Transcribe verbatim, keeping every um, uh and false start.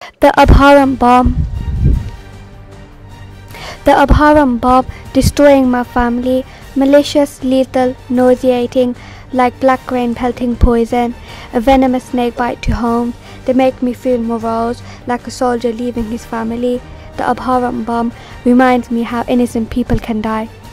The Abhorrent Bomb. The Abhorrent Bomb, destroying my family, malicious, lethal, nauseating, like black rain pelting poison, a venomous snake bite to home. They make me feel morose, like a soldier leaving his family. The Abhorrent Bomb reminds me how innocent people can die.